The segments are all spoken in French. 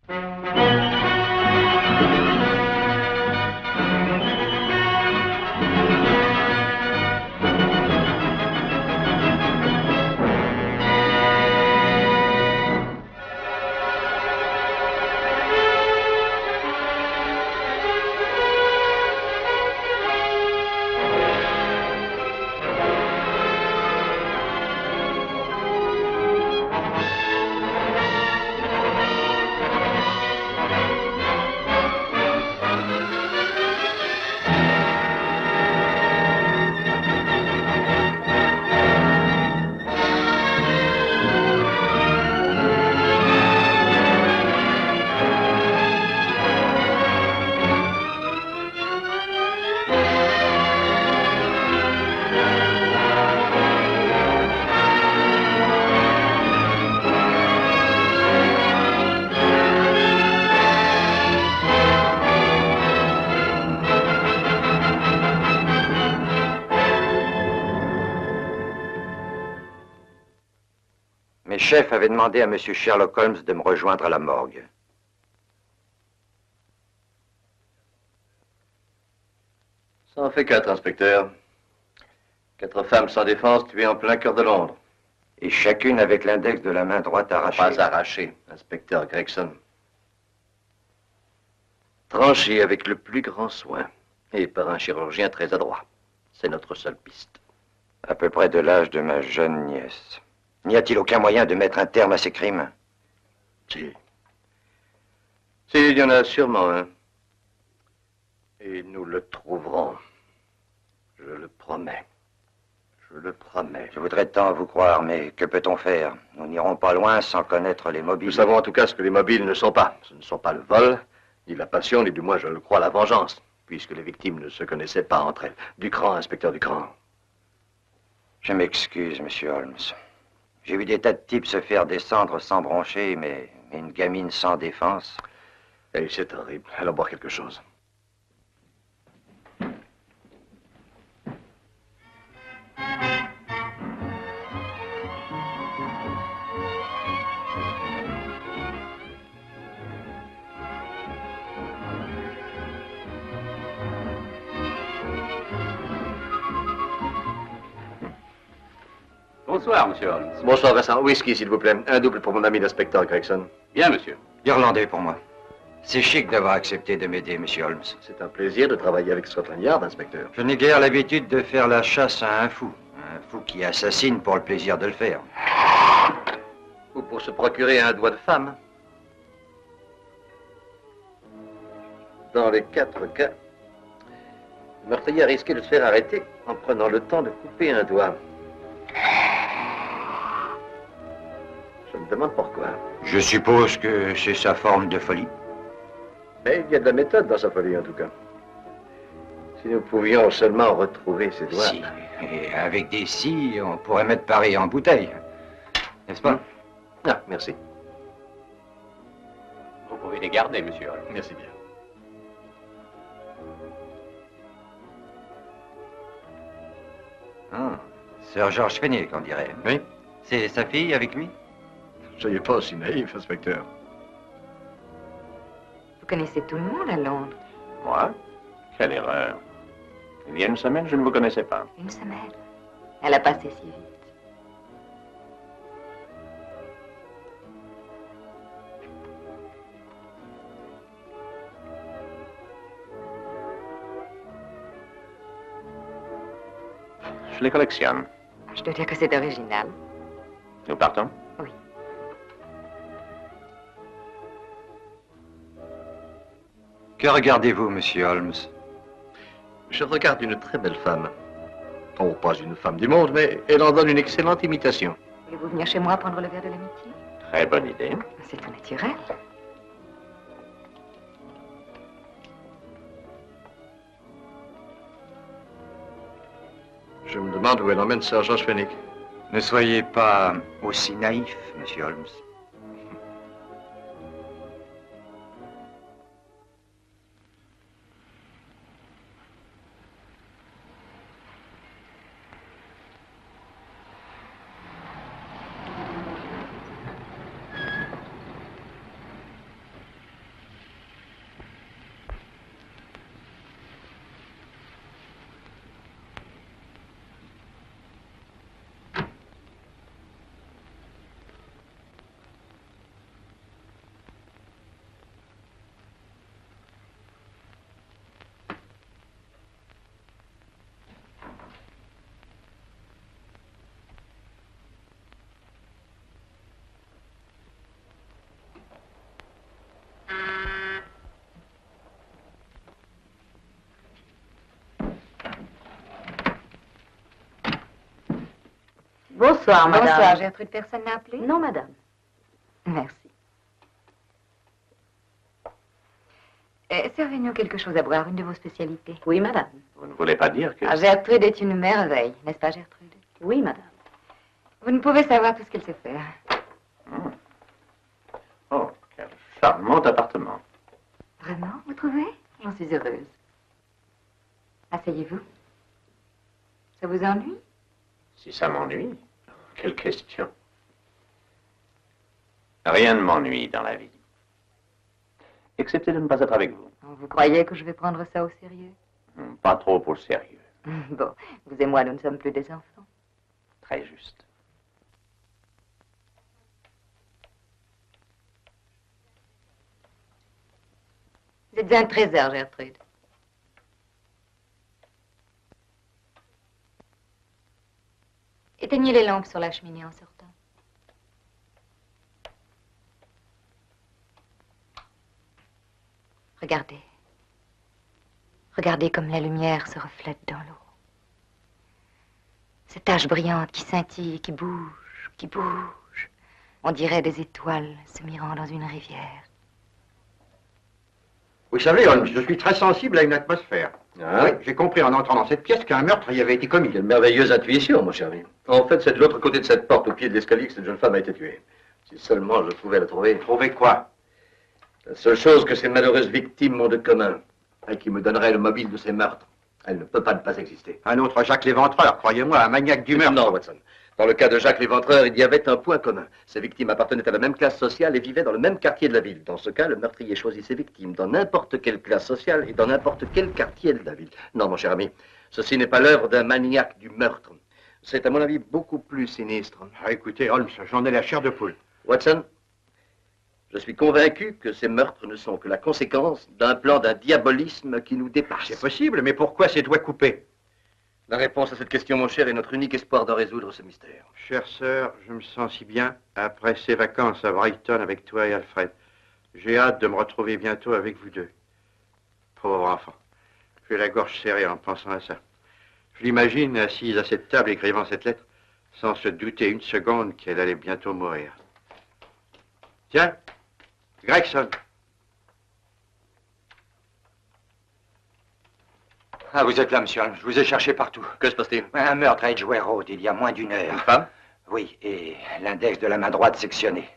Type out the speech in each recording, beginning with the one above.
Mes chefs avaient demandé à M. Sherlock Holmes de me rejoindre à la morgue. Ça en fait 4, inspecteur. 4 femmes sans défense tuées en plein cœur de Londres. Et chacune avec l'index de la main droite arraché. Pas arraché, inspecteur Gregson. Tranché avec le plus grand soin. Et par un chirurgien très adroit. C'est notre seule piste. À peu près de l'âge de ma jeune nièce. N'y a-t-il aucun moyen de mettre un terme à ces crimes? Si. Si, il y en a sûrement un. Et nous le trouverons. Je le promets. Je le promets. Je voudrais tant vous croire, mais que peut-on faire? Nous n'irons pas loin sans connaître les mobiles. Nous savons en tout cas ce que les mobiles ne sont pas. Ce ne sont pas le vol, ni la passion, ni du moins, je le crois, la vengeance, puisque les victimes ne se connaissaient pas entre elles. Ducran, inspecteur Ducran. Je m'excuse, monsieur Holmes. J'ai vu des tas de types se faire descendre sans broncher, mais une gamine sans défense. Et c'est horrible. Allons boire quelque chose. Bonsoir, monsieur Holmes. Bonsoir, Vincent. Whisky, s'il vous plaît. Un double pour mon ami l'inspecteur Gregson. Bien, monsieur. Irlandais pour moi. C'est chic d'avoir accepté de m'aider, monsieur Holmes. C'est un plaisir de travailler avec Scotland Yard, inspecteur. Je n'ai guère l'habitude de faire la chasse à un fou. Un fou qui assassine pour le plaisir de le faire. Ou pour se procurer un doigt de femme. Dans les 4 cas, le meurtrier a risqué de se faire arrêter en prenant le temps de couper un doigt. Je me demande pourquoi. Je suppose que c'est sa forme de folie. Mais il y a de la méthode dans sa folie, en tout cas. Si nous pouvions seulement retrouver ses doigts... Si. Et avec des scies, on pourrait mettre Paris en bouteille. N'est-ce pas? Ah, merci. Vous pouvez les garder, monsieur Holmes. Merci bien. Ah, Sir George Fenwick, on dirait. Oui. C'est sa fille avec lui? Soyez pas aussi naïf, inspecteur. Vous connaissez tout le monde à Londres. Moi? Quelle erreur. Il y a une semaine, je ne vous connaissais pas. Une semaine. Elle a passé si vite. Je les collectionne. Je dois dire que c'est original. Nous partons? Oui. Que regardez-vous, monsieur Holmes? Je regarde une très belle femme. Oh, pas une femme du monde, mais elle en donne une excellente imitation. Voulez-vous venir chez moi prendre le verre de l'amitié? Très bonne idée. C'est tout naturel. Je me demande où elle emmène Sir George Fenwick. Ne soyez pas aussi naïf, monsieur Holmes. Bonsoir, madame. Bonsoir, Gertrude. Personne n'a appelé? Non, madame. Merci. Servez-nous quelque chose à boire, une de vos spécialités. Oui, madame. Vous ne voulez pas dire que... Ah, Gertrude est une merveille, n'est-ce pas, Gertrude? Oui, madame. Vous ne pouvez savoir tout ce qu'elle sait faire. Oh, quel charmant appartement. Vraiment, vous trouvez? J'en suis heureuse. Asseyez-vous. Ça vous ennuie? Si ça m'ennuie, quelle question. Rien ne m'ennuie dans la vie. Excepté de ne pas être avec vous. Vous croyez que je vais prendre ça au sérieux? Pas trop pour le sérieux. Bon, vous et moi, nous ne sommes plus des enfants. Très juste. Vous êtes un trésor, Gertrude. Éteignez les lampes sur la cheminée en sortant. Regardez. Regardez comme la lumière se reflète dans l'eau. Ces taches brillantes qui scintillent, qui bougent, qui bougent. On dirait des étoiles se mirant dans une rivière. Vous savez, Holmes, je suis très sensible à une atmosphère. Ah. Oui, j'ai compris en entrant dans cette pièce qu'un meurtre y avait été commis. Quelle merveilleuse intuition, mon cher ami. En fait, c'est de l'autre côté de cette porte, au pied de l'escalier, que cette jeune femme a été tuée. Si seulement je pouvais la trouver. Trouver quoi? La seule chose que ces malheureuses victimes ont de commun, et qui me donnerait le mobile de ces meurtres, elle ne peut pas ne pas exister. Un autre Jacques l'Éventreur, croyez-moi, un maniaque du meurtre. Non, Watson. Dans le cas de Jacques l'Éventreur, il y avait un point commun. Ces victimes appartenaient à la même classe sociale et vivaient dans le même quartier de la ville. Dans ce cas, le meurtrier choisit ses victimes dans n'importe quelle classe sociale et dans n'importe quel quartier de la ville. Non, mon cher ami, ceci n'est pas l'œuvre d'un maniaque du meurtre. C'est, à mon avis, beaucoup plus sinistre. Ah, écoutez, Holmes, j'en ai la chair de poule. Watson, je suis convaincu que ces meurtres ne sont que la conséquence d'un plan d'un diabolisme qui nous dépasse. C'est possible, mais pourquoi ces doigts coupés? La réponse à cette question, mon cher, est notre unique espoir de résoudre ce mystère. Chère sœur, je me sens si bien après ces vacances à Brighton avec toi et Alfred. J'ai hâte de me retrouver bientôt avec vous deux. Pauvre enfant. J'ai la gorge serrée en pensant à ça. Je l'imagine assise à cette table écrivant cette lettre, sans se douter une seconde qu'elle allait bientôt mourir. Tiens, Gregson. Ah, vous êtes là, monsieur Holmes. Je vous ai cherché partout. Que se passe-t-il? Un meurtre à Edgware Road, il y a moins d'une heure. Une femme? Oui, et l'index de la main droite sectionné.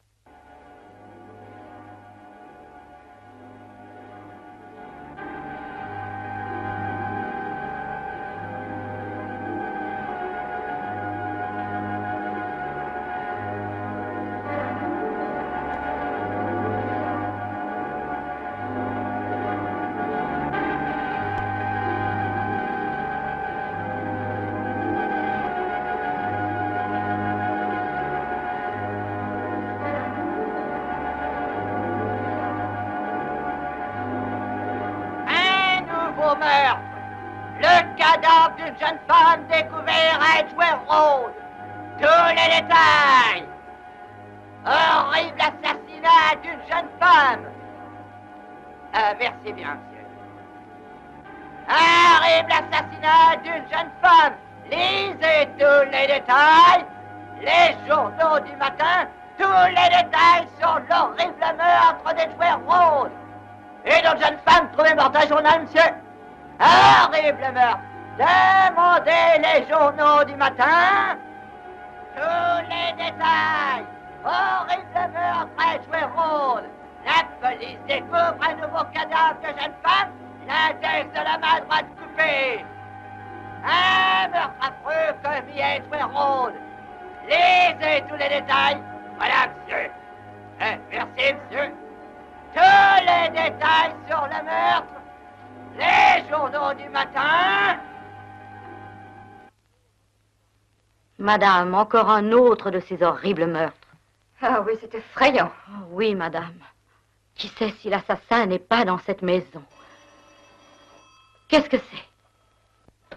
Le cadavre d'une jeune femme découvert à Edgware Road. Tous les détails. Horrible assassinat d'une jeune femme. Merci bien, monsieur. Horrible assassinat d'une jeune femme. Lisez tous les détails. Les journaux du matin. Tous les détails sur l'horrible meurtre d'Edgware Road. Et d'autres jeunes femmes trouvées mortes à journal, monsieur. Horrible meurtre. Demandez les journaux du matin. Tous les détails. Horrible meurtre à Edgware Road. La police découvre un nouveau cadavre de jeune femme. L'index de la main droite coupée. Un meurtre affreux commis à Edgware Road. Lisez tous les détails. Voilà, monsieur. Merci, monsieur. Tous les détails sur le meurtre. Les journaux du matin. Madame, encore un autre de ces horribles meurtres. Ah oui, c'est effrayant. Oh, oui, madame. Qui sait si l'assassin n'est pas dans cette maison? Qu'est-ce que c'est?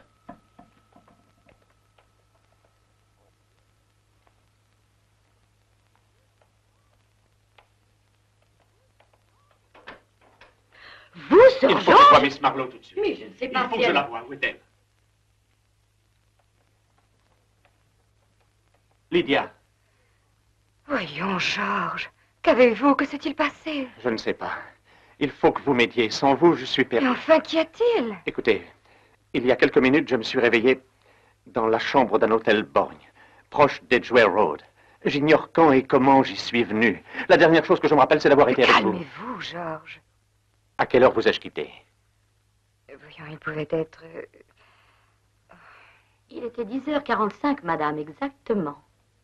Vous, Sir Il faut que je George? voie Miss Marlowe tout de suite. Mais je ne sais pas Il faut si que je elle- la voie. Où est-elle? Lydia. Voyons, Georges. Qu'avez-vous? Que s'est-il passé? Je ne sais pas. Il faut que vous m'aidiez. Sans vous, je suis perdu. Mais enfin, qu'y a-t-il? Écoutez, il y a quelques minutes, je me suis réveillé dans la chambre d'un hôtel borgne, proche d'Edgware Road. J'ignore quand et comment j'y suis venu. La dernière chose que je me rappelle, c'est d'avoir été avec vous. Calmez-vous, Georges. À quelle heure vous ai-je quitté? Voyons, il pouvait être... Il était 10h45, madame, exactement.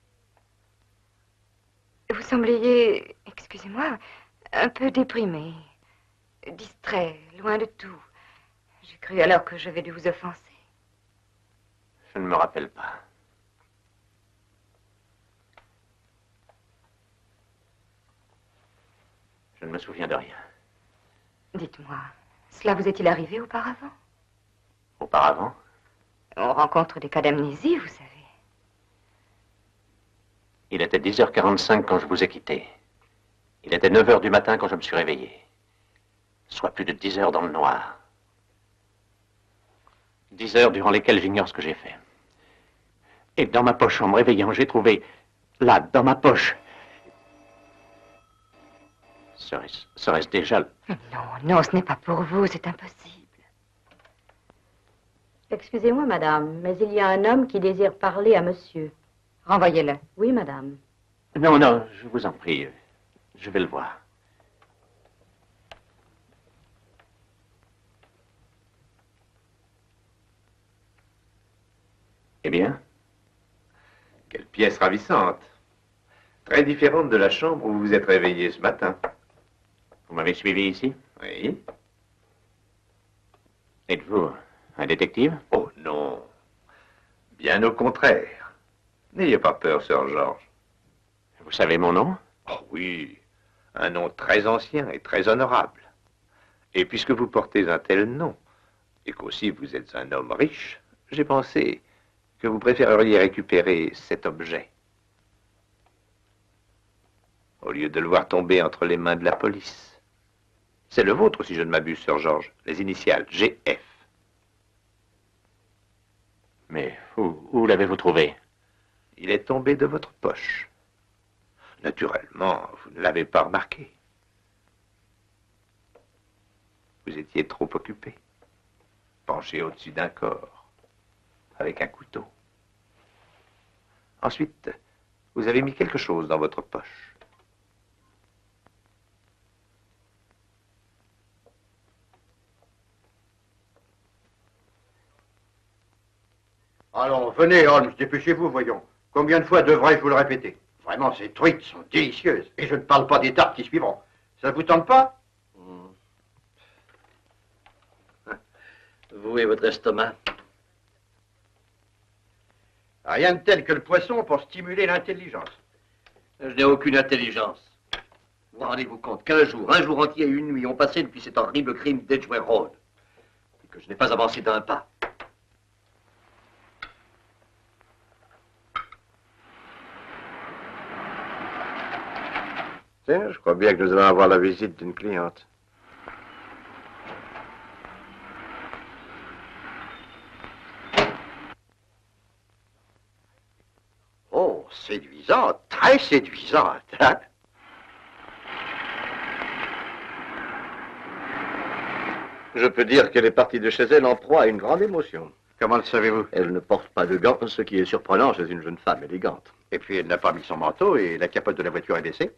Vous sembliez, excusez-moi, un peu déprimé, distrait, loin de tout. J'ai cru alors que j'avais dû vous offenser. Je ne me rappelle pas. Je ne me souviens de rien. Dites-moi, cela vous est-il arrivé auparavant? Auparavant? On rencontre des cas d'amnésie, vous savez. Il était 10h45 quand je vous ai quitté. Il était 9h du matin quand je me suis réveillé. Soit plus de 10 heures dans le noir. 10 heures durant lesquelles j'ignore ce que j'ai fait. Et dans ma poche, en me réveillant, j'ai trouvé, là, dans ma poche... Serait-ce déjà... Non, non, ce n'est pas pour vous, c'est impossible. Excusez-moi, madame, mais il y a un homme qui désire parler à monsieur. Renvoyez-le. Oui, madame. Non, non, je vous en prie. Je vais le voir. Eh bien? Quelle pièce ravissante. Très différente de la chambre où vous vous êtes réveillé ce matin. Vous m'avez suivi ici? Oui. Êtes-vous un détective? Oh non. Bien au contraire. N'ayez pas peur, Sir George. Vous savez mon nom? Oh oui. Un nom très ancien et très honorable. Et puisque vous portez un tel nom, et qu'aussi vous êtes un homme riche, j'ai pensé que vous préféreriez récupérer cet objet, au lieu de le voir tomber entre les mains de la police. C'est le vôtre, si je ne m'abuse, Sir George. Les initiales, GF. Mais où l'avez-vous trouvé? Il est tombé de votre poche. Naturellement, vous ne l'avez pas remarqué. Vous étiez trop occupé, penché au-dessus d'un corps, avec un couteau. Ensuite, vous avez mis quelque chose dans votre poche. Allons, venez, Holmes, dépêchez-vous, voyons. Combien de fois devrais-je vous le répéter? Vraiment, ces truites sont délicieuses. Et je ne parle pas des tartes qui suivront. Ça ne vous tente pas? Vous et votre estomac. Rien de tel que le poisson pour stimuler l'intelligence. Je n'ai aucune intelligence. Vous rendez-vous compte qu'un jour entier et une nuit ont passé depuis cet horrible crime d'Edgware Road. Et que je n'ai pas avancé d'un pas. Tiens, je crois bien que nous allons avoir la visite d'une cliente. Oh, séduisante, très séduisante. Hein? Je peux dire qu'elle est partie de chez elle en proie à une grande émotion. Comment le savez-vous? Elle ne porte pas de gants, ce qui est surprenant chez une jeune femme élégante. Et puis elle n'a pas mis son manteau et la capote de la voiture est baissée.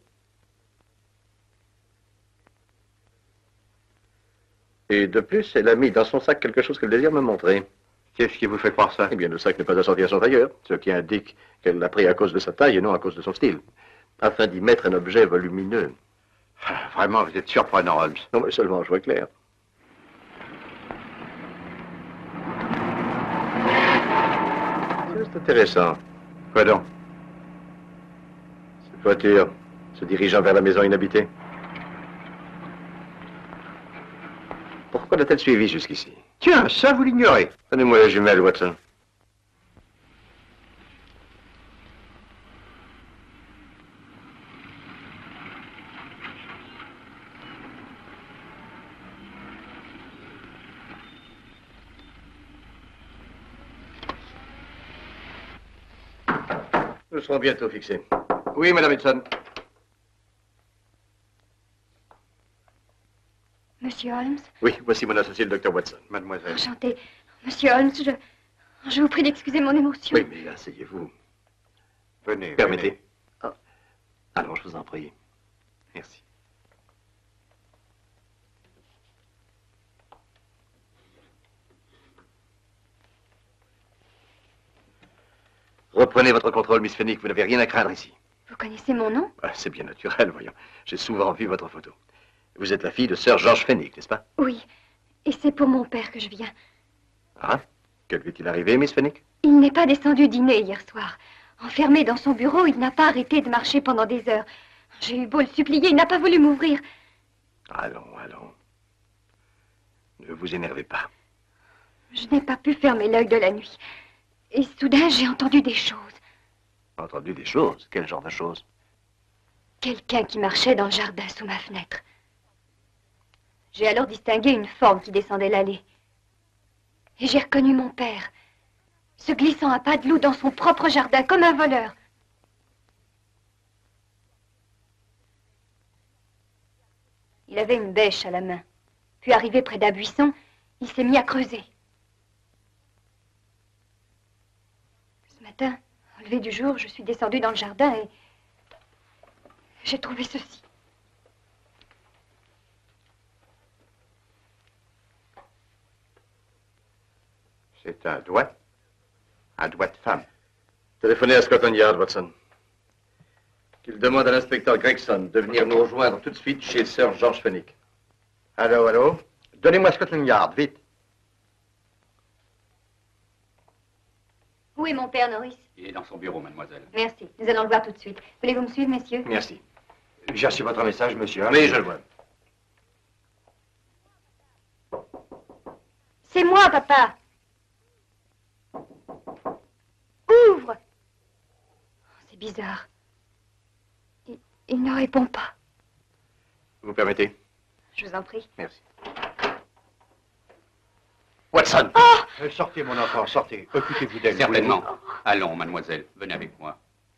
Et de plus, elle a mis dans son sac quelque chose qu'elle désire me montrer. Qu'est-ce qui vous fait croire ça? Eh bien, le sac n'est pas assorti à son tailleur, ce qui indique qu'elle l'a pris à cause de sa taille et non à cause de son style, afin d'y mettre un objet volumineux. Ah, vraiment, vous êtes surprenant, Holmes. Non, mais seulement, je vois clair. C'est intéressant. Quoi donc? Cette voiture se dirigeant vers la maison inhabitée. Pourquoi l'a-t-elle suivi jusqu'ici? Tiens, ça, vous l'ignorez. Donnez-moi la jumelle, Watson. Nous serons bientôt fixés. Oui, Madame Hudson. Monsieur Holmes? Oui, voici mon associé, le Dr. Watson. Mademoiselle. Enchanté. Monsieur Holmes, je vous prie d'excuser mon émotion. Oui, mais asseyez-vous. Venez, Permettez. Oh. Alors, je vous en prie. Merci. Reprenez votre contrôle, Miss Fennick. Vous n'avez rien à craindre ici. Vous connaissez mon nom? Ah, c'est bien naturel, voyons. J'ai souvent vu votre photo. Vous êtes la fille de Sir George Fennick, n'est-ce pas? Oui. Et c'est pour mon père que je viens. Ah? Que lui est-il arrivé, Miss Fennick? Il n'est pas descendu dîner hier soir. Enfermé dans son bureau, il n'a pas arrêté de marcher pendant des heures. J'ai eu beau le supplier, il n'a pas voulu m'ouvrir. Allons, allons. Ne vous énervez pas. Je n'ai pas pu fermer l'œil de la nuit. Et soudain, j'ai entendu des choses. Entendu des choses? Quel genre de choses? Quelqu'un qui marchait dans le jardin sous ma fenêtre. J'ai alors distingué une forme qui descendait l'allée. Et j'ai reconnu mon père, se glissant à pas de loup dans son propre jardin, comme un voleur. Il avait une bêche à la main. Puis arrivé près d'un buisson, il s'est mis à creuser. Ce matin, au lever du jour, je suis descendue dans le jardin et j'ai trouvé ceci. C'est un doigt. Un doigt de femme. Téléphonez à Scotland Yard, Watson. Qu'il demande à l'inspecteur Gregson de venir nous rejoindre tout de suite chez Sir George Fennick. Allô, allô? Donnez-moi Scotland Yard, vite. Où est mon père, Norris? Il est dans son bureau, mademoiselle. Merci. Nous allons le voir tout de suite. Voulez-vous me suivre, messieurs? Merci. J'ai reçu votre message, monsieur. Oui, je le vois. C'est moi, papa. Ouvre! C'est bizarre. Il ne répond pas. Vous permettez? Je vous en prie. Merci. Watson! Oh! Sortez, mon enfant, sortez. Occupez-vous d'elle. Certainement. Allons, mademoiselle, venez avec moi.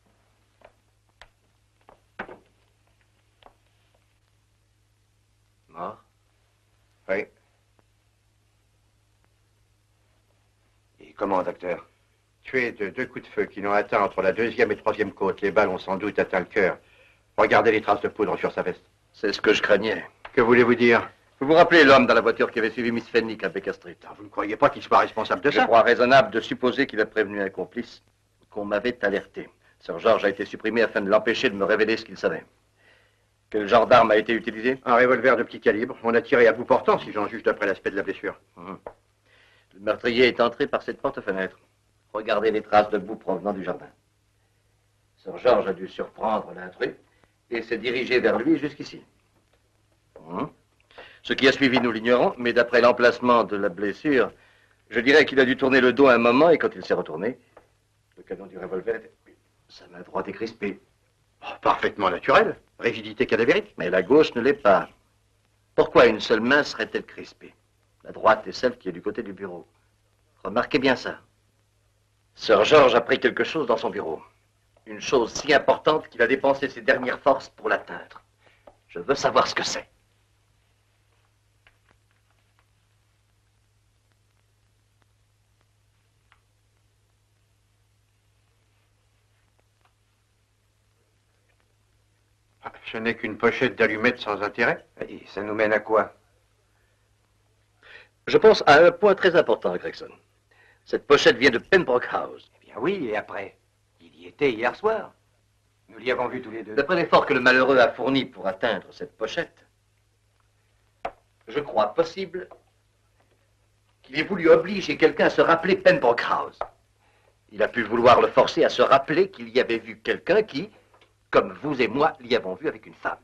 Mort? Oui. Et comment, docteur? Tué de 2 coups de feu qui l'ont atteint entre la 2e et 3e côte. Les balles ont sans doute atteint le cœur. Regardez les traces de poudre sur sa veste. C'est ce que je craignais. Que voulez-vous dire? Vous vous rappelez l'homme dans la voiture qui avait suivi Miss Fennick à Baker Street? Vous ne croyez pas qu'il soit responsable de Je ça? crois raisonnable de supposer qu'il a prévenu un complice qu'on m'avait alerté. Sir George a été supprimé afin de l'empêcher de me révéler ce qu'il savait. Quel genre d'arme a été utilisé? Un revolver de petit calibre. On a tiré à bout portant, si j'en juge d'après l'aspect de la blessure. Le meurtrier est entré par cette porte-fenêtre. Regardez les traces de boue provenant du jardin. Sir George a dû surprendre l'intrus et s'est dirigé vers lui jusqu'ici. Ce qui a suivi, nous l'ignorons, mais d'après l'emplacement de la blessure, je dirais qu'il a dû tourner le dos un moment et quand il s'est retourné, le canon du revolver était... Sa main droite est crispée. Oh, parfaitement naturel. Rigidité cadavérique. Mais la gauche ne l'est pas. Pourquoi une seule main serait-elle crispée? La droite est celle qui est du côté du bureau. Remarquez bien ça. Sir George a pris quelque chose dans son bureau. Une chose si importante qu'il a dépensé ses dernières forces pour l'atteindre. Je veux savoir ce que c'est. Ce n'est qu'une pochette d'allumettes sans intérêt. Et ça nous mène à quoi? Je pense à un point très important, Gregson. Cette pochette vient de Pembroke House. Eh bien oui, et après? Il y était hier soir. Nous l'y avons vu tous les deux. D'après l'effort que le malheureux a fourni pour atteindre cette pochette, je crois possible qu'il ait voulu obliger quelqu'un à se rappeler Pembroke House. Il a pu vouloir le forcer à se rappeler qu'il y avait vu quelqu'un qui, comme vous et moi, l'y avons vu avec une femme.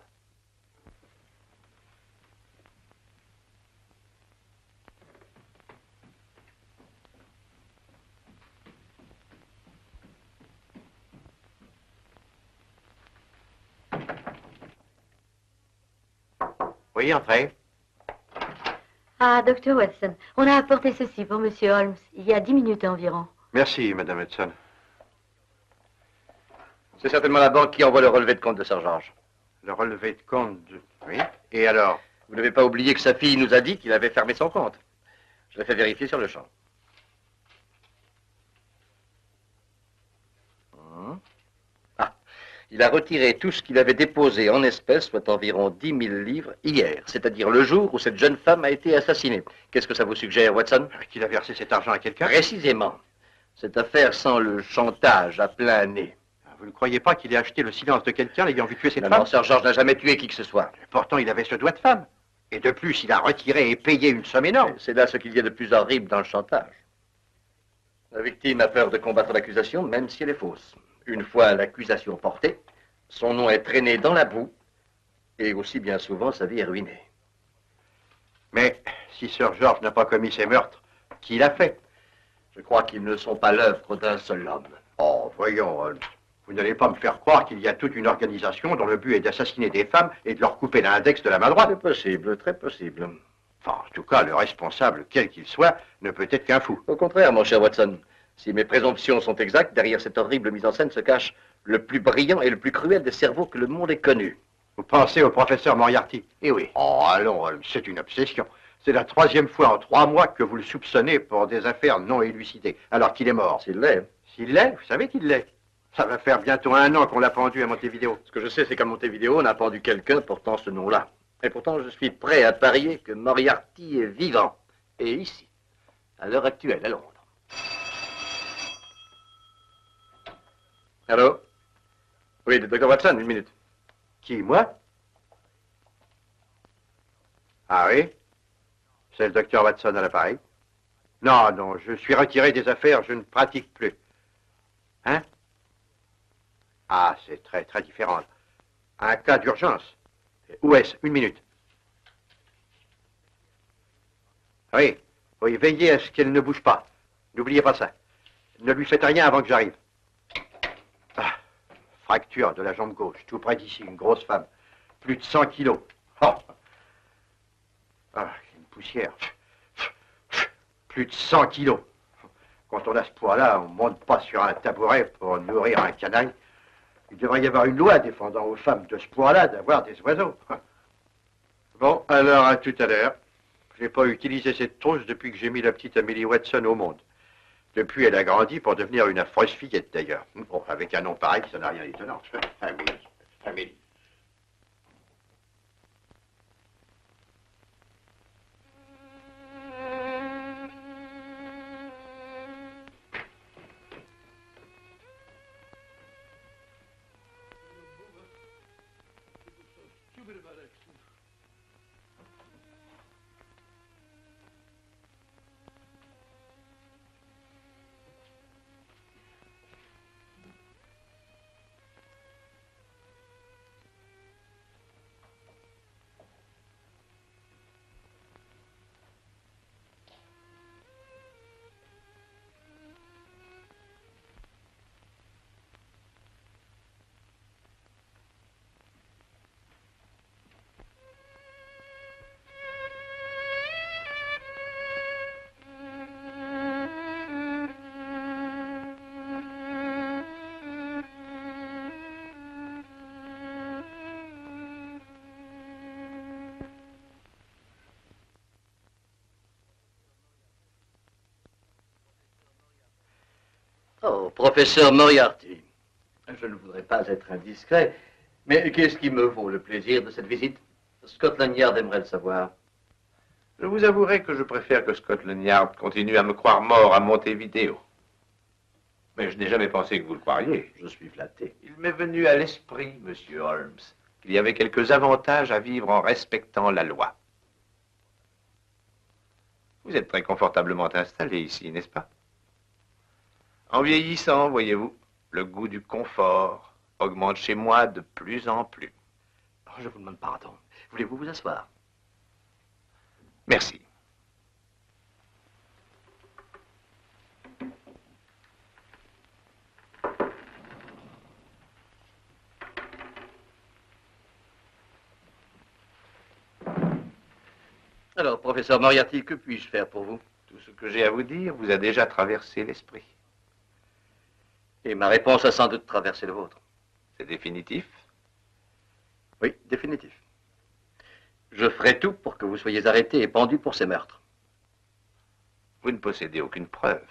Oui, entrez. Ah, Dr. Watson, on a apporté ceci pour Monsieur Holmes, il y a 10 minutes environ. Merci, Madame Hudson. C'est certainement la banque qui envoie le relevé de compte de Sir George. Le relevé de compte de... Oui. Et alors? Vous n'avez pas oublié que sa fille nous a dit qu'il avait fermé son compte. Je l'ai fait vérifier sur le champ. Ah, il a retiré tout ce qu'il avait déposé en espèces, soit environ 10 000 livres, hier, c'est-à-dire le jour où cette jeune femme a été assassinée. Qu'est-ce que ça vous suggère, Watson? Qu'il a versé cet argent à quelqu'un? Précisément. Cette affaire sent le chantage à plein nez. Vous ne croyez pas qu'il ait acheté le silence de quelqu'un l'ayant vu tuer cette Non, femme? non, Sir George n'a jamais tué qui que ce soit. Pourtant, il avait ce doigt de femme. Et de plus, il a retiré et payé une somme énorme. C'est là ce qu'il y a de plus horrible dans le chantage. La victime a peur de combattre l'accusation, même si elle est fausse. Une fois l'accusation portée, son nom est traîné dans la boue, et aussi bien souvent, sa vie est ruinée. Mais si Sir George n'a pas commis ces meurtres, qui l'a fait? Je crois qu'ils ne sont pas l'œuvre d'un seul homme. Oh, voyons, Holmes. Vous n'allez pas me faire croire qu'il y a toute une organisation dont le but est d'assassiner des femmes et de leur couper l'index de la main droite. C'est possible, très possible. Enfin, en tout cas, le responsable, quel qu'il soit, ne peut être qu'un fou. Au contraire, mon cher Watson, si mes présomptions sont exactes, derrière cette horrible mise en scène se cache le plus brillant et le plus cruel des cerveaux que le monde ait connu. Vous pensez au professeur Moriarty? Eh oui. Oh, allons, Holmes, c'est une obsession. C'est la 3e fois en 3 mois que vous le soupçonnez pour des affaires non élucidées, alors qu'il est mort. S'il l'est. S'il l'est, vous savez qu'il l'est. Ça va faire bientôt 1 an qu'on l'a pendu à Montevideo. Ce que je sais, c'est qu'à Montevideo, on a pendu quelqu'un portant ce nom-là. Et pourtant, je suis prêt à parier que Moriarty est vivant. Et ici, à l'heure actuelle, à Londres. Allô? Oui, le docteur Watson, 1 minute. Qui, moi? Ah oui? C'est le docteur Watson à l'appareil? Non, non, je suis retiré des affaires, je ne pratique plus. Hein? Ah, c'est très, très différent. Un cas d'urgence. Où est-ce? 1 minute. Oui, oui, veillez à ce qu'elle ne bouge pas. N'oubliez pas ça. Ne lui faites rien avant que j'arrive. Ah, fracture de la jambe gauche, tout près d'ici, une grosse femme. Plus de 100 kilos. Oh. Ah, une poussière. Plus de 100 kilos. Quand on a ce poids-là, on ne monte pas sur un tabouret pour nourrir un canaille. Il devrait y avoir une loi défendant aux femmes de ce poids-là d'avoir des oiseaux. Bon, alors à tout à l'heure. Je n'ai pas utilisé cette trousse depuis que j'ai mis la petite Amélie Watson au monde. Depuis, elle a grandi pour devenir une affreuse fillette, d'ailleurs. Bon, avec un nom pareil, ça n'a rien d'étonnant. Amélie. Oh, professeur Moriarty. Je ne voudrais pas être indiscret, mais qu'est-ce qui me vaut le plaisir de cette visite? Scotland Yard aimerait le savoir. Je vous avouerai que je préfère que Scotland Yard continue à me croire mort à Montevideo. Mais je n'ai jamais pensé que vous le croiriez. Je suis flatté. Il m'est venu à l'esprit, monsieur Holmes, qu'il y avait quelques avantages à vivre en respectant la loi. Vous êtes très confortablement installé ici, n'est-ce pas? En vieillissant, voyez-vous, le goût du confort augmente chez moi de plus en plus. Oh, je vous demande pardon. Voulez-vous vous asseoir? Merci. Alors, professeur Moriarty, que puis-je faire pour vous? Tout ce que j'ai à vous dire vous a déjà traversé l'esprit. Et ma réponse a sans doute traversé le vôtre. C'est définitif? Oui, définitif. Je ferai tout pour que vous soyez arrêté et pendu pour ces meurtres. Vous ne possédez aucune preuve.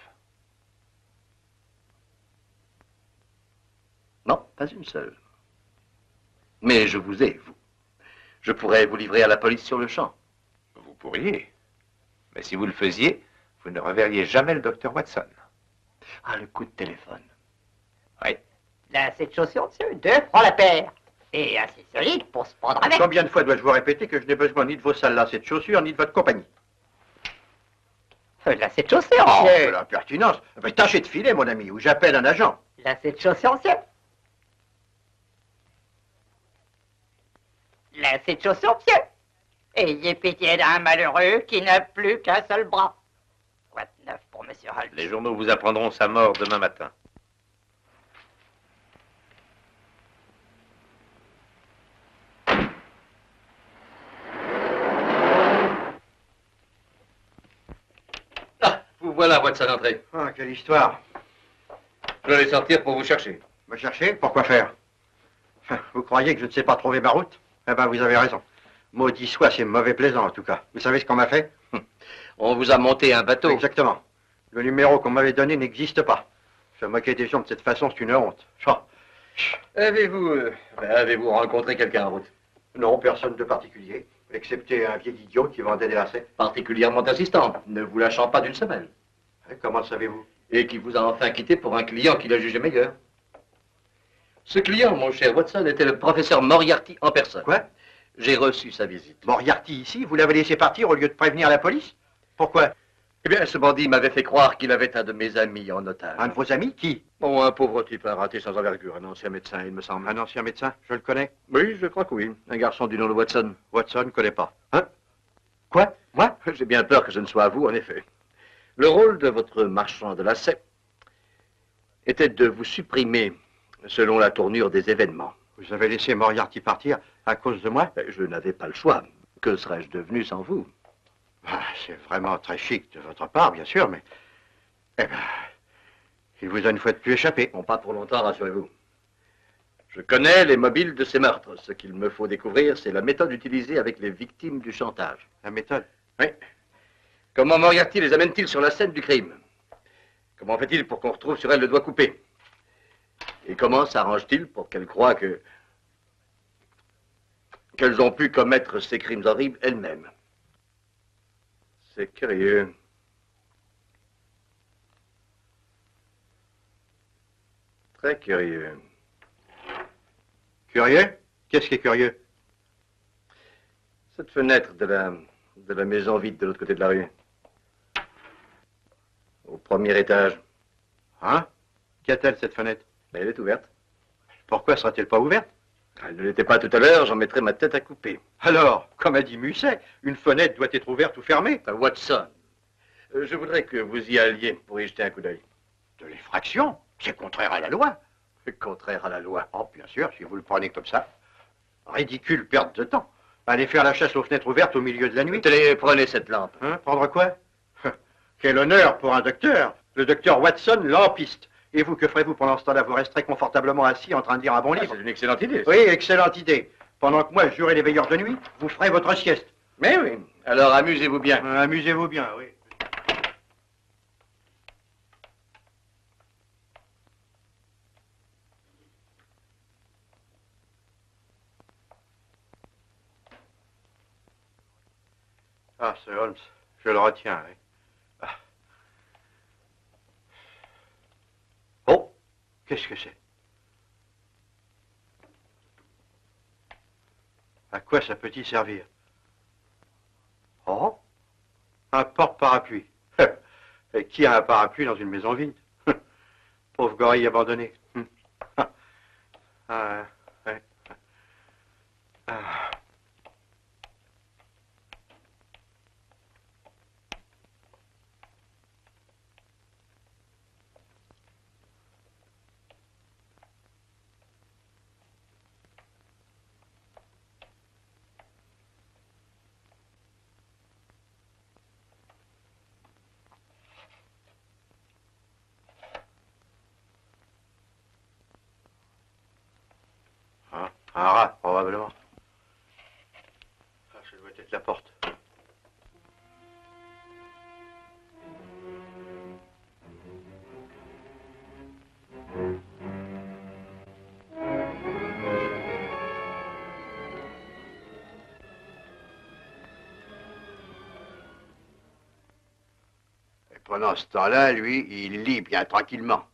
Non, pas une seule. Mais je vous ai, vous. Je pourrais vous livrer à la police sur le champ. Vous pourriez. Mais si vous le faisiez, vous ne reverriez jamais le docteur Watson. Ah, le coup de téléphone. Oui. Là, cette chaussure, monsieur, 2 francs la paire. Et assez solide pour se prendre avec. Combien de fois dois-je vous répéter que je n'ai besoin ni de vos salles lacets de chaussures, ni de votre compagnie? Là, cette chaussure, Oh, monsieur. l'impertinence. Tâchez de filer, mon ami, ou j'appelle un agent. Là, cette chaussure, monsieur. Là, cette chaussure, monsieur. Ayez pitié d'un malheureux qui n'a plus qu'un seul bras. Quoi de neuf pour monsieur Holmes? Les journaux vous apprendront sa mort demain matin. Ah, vous voilà, Watson, entrée. Ah, quelle histoire. Je vais sortir pour vous chercher. Me chercher? Pourquoi faire? Vous croyez que je ne sais pas trouver ma route? Eh ben, vous avez raison. Maudit soit, c'est mauvais plaisant, en tout cas. Vous savez ce qu'on m'a fait? On vous a monté un bateau. Exactement. Le numéro qu'on m'avait donné n'existe pas. Se moquer des gens de cette façon, c'est une honte. Oh. Avez-vous rencontré quelqu'un en route? Non, personne de particulier, excepté un vieil idiot qui vendait des lacets. Particulièrement insistant, ne vous lâchant pas d'une semaine. Comment le savez-vous? Et qui vous a enfin quitté pour un client qu'il a jugé meilleur. Ce client, mon cher Watson, était le professeur Moriarty en personne. Quoi? J'ai reçu sa visite. Moriarty ici? Vous l'avez laissé partir au lieu de prévenir la police? Pourquoi? Eh bien, ce bandit m'avait fait croire qu'il avait un de mes amis en otage. Un de vos amis? Qui? Bon, un pauvre type, un raté sans envergure, un ancien médecin, il me semble. Un ancien médecin? Je le connais. Oui, je crois que oui. Un garçon du nom de Watson. Watson ne connaît pas. Hein? Quoi? Moi? J'ai bien peur que ce ne soit à vous, en effet. Le rôle de votre marchand de lacets était de vous supprimer selon la tournure des événements. Vous avez laissé Moriarty partir à cause de moi? Je n'avais pas le choix. Que serais-je devenu sans vous? Ah, c'est vraiment très chic de votre part, bien sûr, mais... Eh ben... Il vous a une fois de plus échappé. Bon, pas pour longtemps, rassurez-vous. Je connais les mobiles de ces meurtres. Ce qu'il me faut découvrir, c'est la méthode utilisée avec les victimes du chantage. La méthode? Oui. Comment Moriarty les amène-t-il sur la scène du crime? Comment fait-il pour qu'on retrouve sur elle le doigt coupé? Et comment s'arrange-t-il pour qu'elles croient qu'elles ont pu commettre ces crimes horribles elles-mêmes? C'est curieux. Très curieux. Curieux? Qu'est-ce qui est curieux? Cette fenêtre de la maison vide de l'autre côté de la rue. Au premier étage. Hein? Qu'a-t-elle, cette fenêtre? Elle est ouverte. Pourquoi sera-t-elle pas ouverte? Elle ne l'était pas tout à l'heure, j'en mettrai ma tête à couper. Alors, comme a dit Musset, une fenêtre doit être ouverte ou fermée. Watson, je voudrais que vous y alliez pour y jeter un coup d'œil. De l'effraction? C'est contraire à la loi. Contraire à la loi. Oh, bien sûr, si vous le prenez comme ça. Ridicule perte de temps. Allez faire la chasse aux fenêtres ouvertes au milieu de la nuit. Tenez, prenez cette lampe. Hein, prendre quoi? Quel honneur pour un docteur. Le docteur Watson, lampiste. Et vous, que ferez-vous pendant ce temps-là? Vous resterez confortablement assis en train de lire un bon livre? C'est une excellente idée. Oui, excellente idée. Pendant que moi, je jurerai les veilleurs de nuit, vous ferez votre sieste. Mais oui. Alors amusez-vous bien. Amusez-vous bien, oui. Ah, Sir Holmes, je le retiens, oui. Ah. Oh, qu'est-ce que c'est? À quoi ça peut-il servir? Oh, un porte-parapluie. Et qui a un parapluie dans une maison vide? Pauvre gorille abandonné. Ah, ouais. Ah. doit être la porte. Et pendant ce temps-là, lui, il lit bien tranquillement.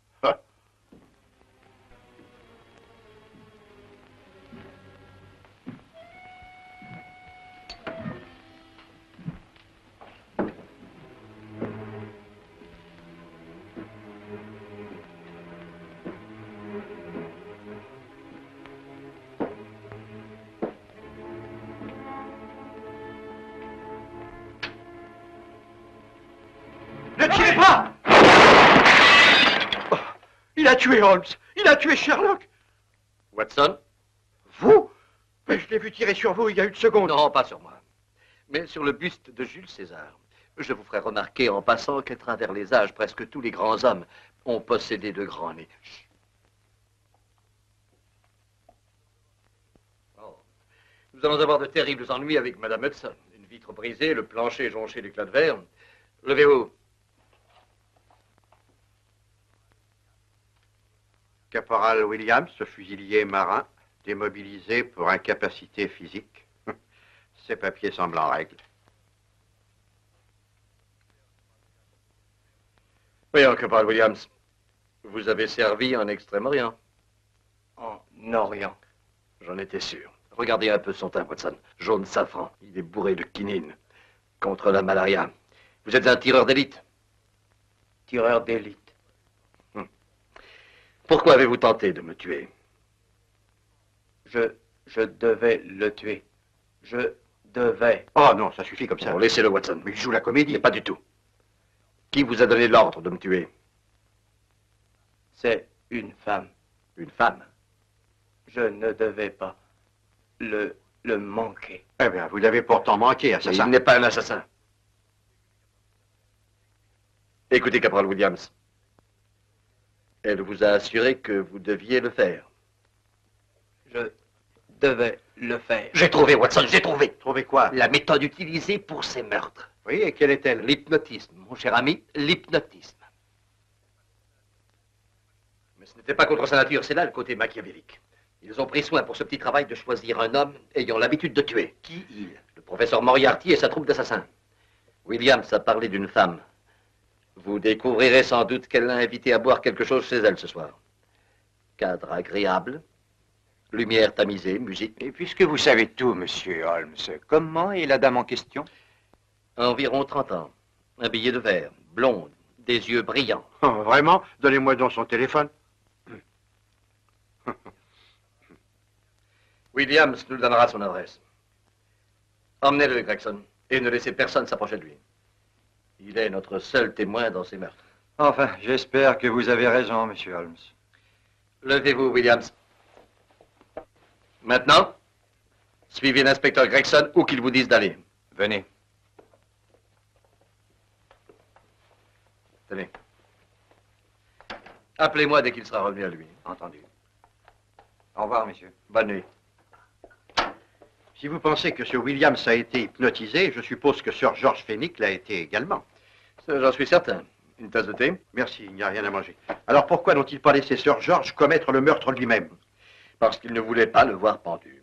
Ne tirez pas! Oh, il a tué Holmes. Il a tué Sherlock. Watson? Vous? Mais je l'ai vu tirer sur vous il y a une seconde. Non, pas sur moi. Mais sur le buste de Jules César. Je vous ferai remarquer en passant qu'à travers les âges, presque tous les grands hommes ont possédé de grands nez. Chut. Oh. Nous allons avoir de terribles ennuis avec Madame Hudson. Une vitre brisée, le plancher jonché d'éclats de verre. Levez-vous. Caporal Williams, fusilier marin, démobilisé pour incapacité physique. Ces papiers semblent en règle. Voyons, Caporal Williams, vous avez servi en Extrême-Orient. En Orient. J'en étais sûr. Regardez un peu son teint, Watson. Jaune safran. Il est bourré de quinine. Contre la malaria. Vous êtes un tireur d'élite. Tireur d'élite. Pourquoi avez-vous tenté de me tuer? Je devais le tuer. Je devais. Oh non, ça suffit comme ça. Bon, laissez-le, Watson. Mais il joue la comédie. Mais pas du tout. Qui vous a donné l'ordre de me tuer? C'est une femme. Une femme? Je ne devais pas le manquer. Eh bien, vous l'avez pourtant manqué, Mais assassin. il n'est pas un assassin. Écoutez, Caporal Williams. Elle vous a assuré que vous deviez le faire. Je devais le faire. J'ai trouvé, Watson, j'ai trouvé. Trouvé quoi? La méthode utilisée pour ces meurtres. Oui, et quelle est-elle? L'hypnotisme, mon cher ami, l'hypnotisme. Mais ce n'était pas contre sa nature, c'est là le côté machiavélique. Ils ont pris soin pour ce petit travail de choisir un homme ayant l'habitude de tuer. Qui il? Le professeur Moriarty et sa troupe d'assassins. Williams a parlé d'une femme. Vous découvrirez sans doute qu'elle l'a invité à boire quelque chose chez elle ce soir. Cadre agréable, lumière tamisée, musique. Et puisque vous savez tout, monsieur Holmes, comment est la dame en question? Environ 30 ans. Un billet de verre, blonde, des yeux brillants. Oh, vraiment? Donnez-moi donc son téléphone. Williams nous donnera son adresse. Emmenez-le, Gregson, et ne laissez personne s'approcher de lui. Il est notre seul témoin dans ces meurtres. Enfin, j'espère que vous avez raison, monsieur Holmes. Levez-vous, Williams. Maintenant, suivez l'inspecteur Gregson où qu'il vous dise d'aller. Venez. Tenez. Appelez-moi dès qu'il sera revenu à lui. Entendu. Au revoir, monsieur. Bonne nuit. Si vous pensez que Sir Williams a été hypnotisé, je suppose que Sir George Fenwick l'a été également. J'en suis certain. Une tasse de thé? Merci, il n'y a rien à manger. Alors pourquoi n'ont-ils pas laissé Sir George commettre le meurtre lui-même? Parce qu'ils ne voulaient pas le voir pendu.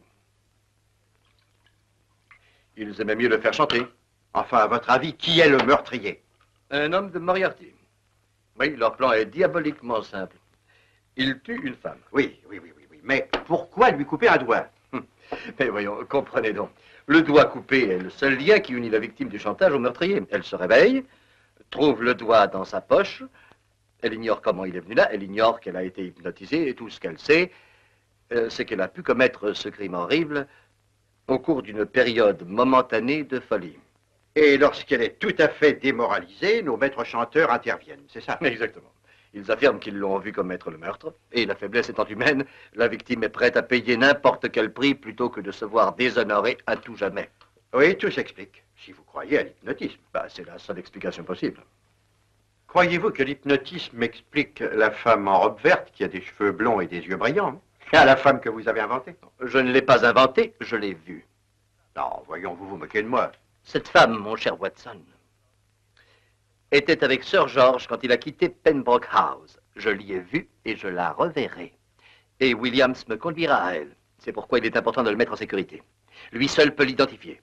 Ils aimaient mieux le faire chanter. Enfin, à votre avis, qui est le meurtrier? Un homme de Moriarty. Oui, leur plan est diaboliquement simple. Il tue une femme. Oui. Mais pourquoi lui couper un doigt? Mais voyons, comprenez donc. Le doigt coupé est le seul lien qui unit la victime du chantage au meurtrier. Elle se réveille, trouve le doigt dans sa poche. Elle ignore comment il est venu là. Elle ignore qu'elle a été hypnotisée. Et tout ce qu'elle sait, c'est qu'elle a pu commettre ce crime horrible au cours d'une période momentanée de folie. Et lorsqu'elle est tout à fait démoralisée, nos maîtres chanteurs interviennent, c'est ça? Exactement. Ils affirment qu'ils l'ont vu commettre le meurtre. Et la faiblesse étant humaine, la victime est prête à payer n'importe quel prix plutôt que de se voir déshonorée à tout jamais. Oui, tout s'explique, si vous croyez à l'hypnotisme. Bah, c'est la seule explication possible. Croyez-vous que l'hypnotisme explique la femme en robe verte qui a des cheveux blonds et des yeux brillants? À la femme que vous avez inventée? Je ne l'ai pas inventée, je l'ai vue. Non, voyons, vous vous moquez de moi. Cette femme, mon cher Watson, était avec Sir George quand il a quitté Pembroke House. Je l'y ai vue et je la reverrai. Et Williams me conduira à elle. C'est pourquoi il est important de le mettre en sécurité. Lui seul peut l'identifier.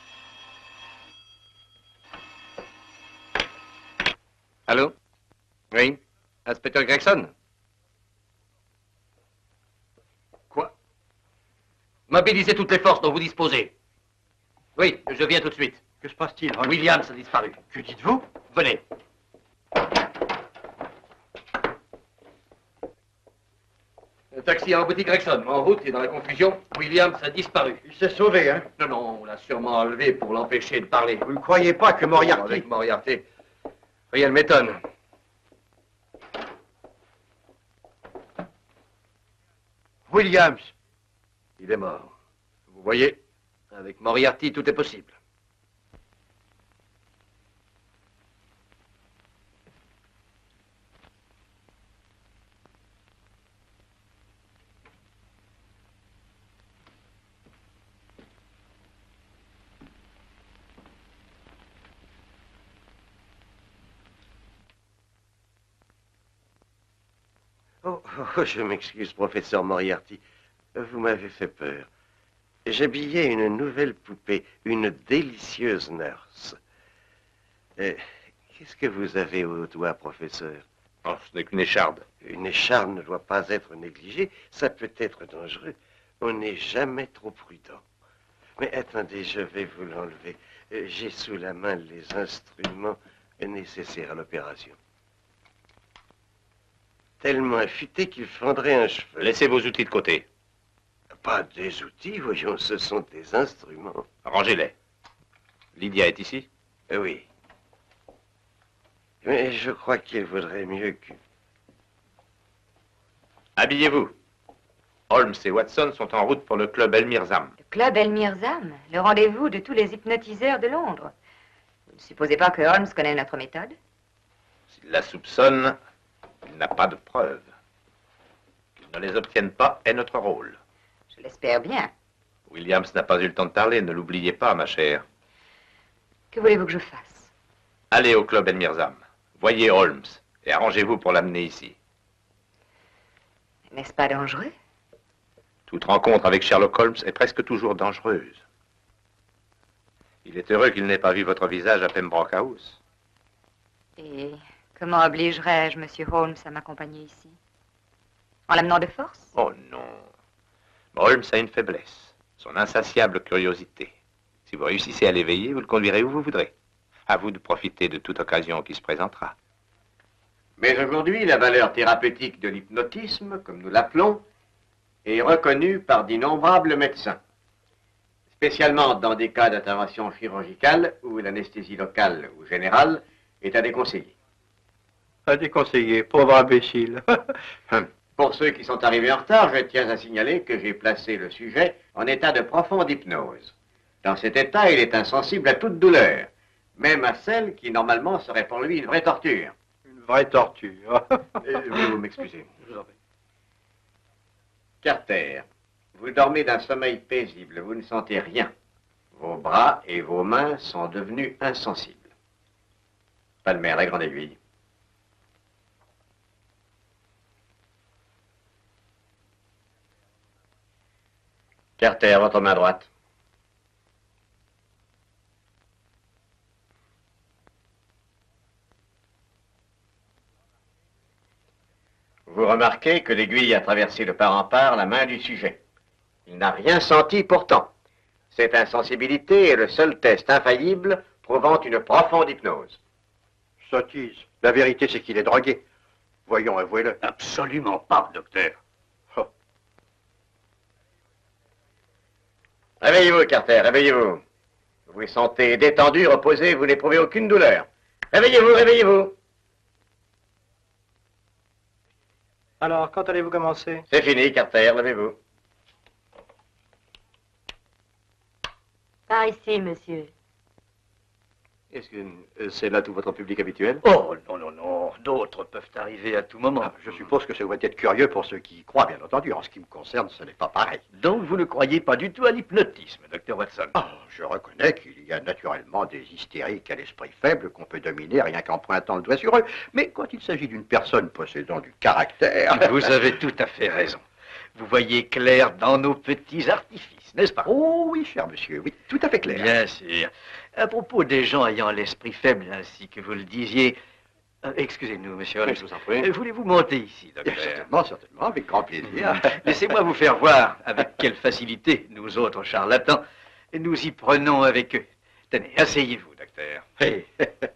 Allô? Oui? Inspecteur Gregson? Quoi? Mobilisez toutes les forces dont vous disposez. Oui, je viens tout de suite. Que se passe-t-il, Holmes? Williams a disparu. Que dites-vous? Venez. Le taxi a embouti Gregson. En route et dans la confusion, Williams a disparu. Il s'est sauvé, hein? Non, non, on l'a sûrement enlevé pour l'empêcher de parler. Vous ne croyez pas que Moriarty... Avec Moriarty, rien ne m'étonne. Williams! Il est mort. Vous voyez, avec Moriarty, tout est possible. Oh, je m'excuse, professeur Moriarty. Vous m'avez fait peur. J'habillais une nouvelle poupée, une délicieuse nurse. Qu'est-ce que vous avez au doigt, professeur? Oh, ce n'est qu'une écharde. Une écharde ne doit pas être négligée. Ça peut être dangereux. On n'est jamais trop prudent. Mais attendez, je vais vous l'enlever. J'ai sous la main les instruments nécessaires à l'opération. Tellement affûté qu'il fendrait un cheveu. Laissez vos outils de côté. Pas des outils, voyons, ce sont des instruments. Rangez-les. Lydia est ici? Oui. Mais je crois qu'il vaudrait mieux que... Habillez-vous. Holmes et Watson sont en route pour le club Elmirzam. Le club Elmirzam, le rendez-vous de tous les hypnotiseurs de Londres. Vous ne supposez pas que Holmes connaît notre méthode? S'il la soupçonne, il n'a pas de preuves. Qu'il ne les obtienne pas est notre rôle. Je l'espère bien. Williams n'a pas eu le temps de parler, ne l'oubliez pas, ma chère. Que voulez-vous que je fasse? Allez au club Elmirzam. Voyez Holmes et arrangez-vous pour l'amener ici. N'est-ce pas dangereux? Toute rencontre avec Sherlock Holmes est presque toujours dangereuse. Il est heureux qu'il n'ait pas vu votre visage à Pembroke House. Et comment obligerais-je Monsieur Holmes à m'accompagner ici? En l'amenant de force? Oh non. Holmes a une faiblesse, son insatiable curiosité. Si vous réussissez à l'éveiller, vous le conduirez où vous voudrez. À vous de profiter de toute occasion qui se présentera. Mais aujourd'hui, la valeur thérapeutique de l'hypnotisme, comme nous l'appelons, est reconnue par d'innombrables médecins, spécialement dans des cas d'intervention chirurgicale où l'anesthésie locale ou générale est à déconseiller. À déconseiller, pauvre imbécile. Pour ceux qui sont arrivés en retard, je tiens à signaler que j'ai placé le sujet en état de profonde hypnose. Dans cet état, il est insensible à toute douleur, même à celle qui, normalement, serait pour lui une vraie torture. Une vraie torture. Vous m'excusez. Je vous en prie. Carter, vous dormez d'un sommeil paisible, vous ne sentez rien. Vos bras et vos mains sont devenus insensibles. Palmer, la grande aiguille. Carter, votre main droite. Vous remarquez que l'aiguille a traversé de part en part la main du sujet. Il n'a rien senti pourtant. Cette insensibilité est le seul test infaillible prouvant une profonde hypnose. Sottise. La vérité, c'est qu'il est drogué. Voyons, avouez-le. Absolument pas, docteur. Oh. Réveillez-vous, Carter, réveillez-vous. Vous vous sentez détendu, reposé, vous n'éprouvez aucune douleur. Réveillez-vous, réveillez-vous. Alors, quand allez-vous commencer? C'est fini, Carter, levez-vous. Par ici, monsieur. Est-ce que c'est là tout votre public habituel? Oh, non, non, non. D'autres peuvent arriver à tout moment. Ah, je suppose que ça doit être curieux pour ceux qui y croient, bien entendu. En ce qui me concerne, ce n'est pas pareil. Donc, vous ne croyez pas du tout à l'hypnotisme, Dr. Watson? Ah, je reconnais qu'il y a naturellement des hystériques à l'esprit faible qu'on peut dominer rien qu'en pointant le doigt sur eux. Mais quand il s'agit d'une personne possédant du caractère... Vous avez tout à fait raison. Vous voyez clair dans nos petits artifices, n'est-ce pas? Oh oui, cher monsieur, oui, tout à fait clair. Bien sûr. À propos des gens ayant l'esprit faible, ainsi que vous le disiez... excusez-nous, monsieur Holmes. Je vous en prie. Voulez-vous monter ici, docteur? Certainement, certainement, avec grand plaisir. Laissez-moi vous faire voir avec quelle facilité, nous autres charlatans, nous y prenons avec eux. Tenez, asseyez-vous, docteur. Hey.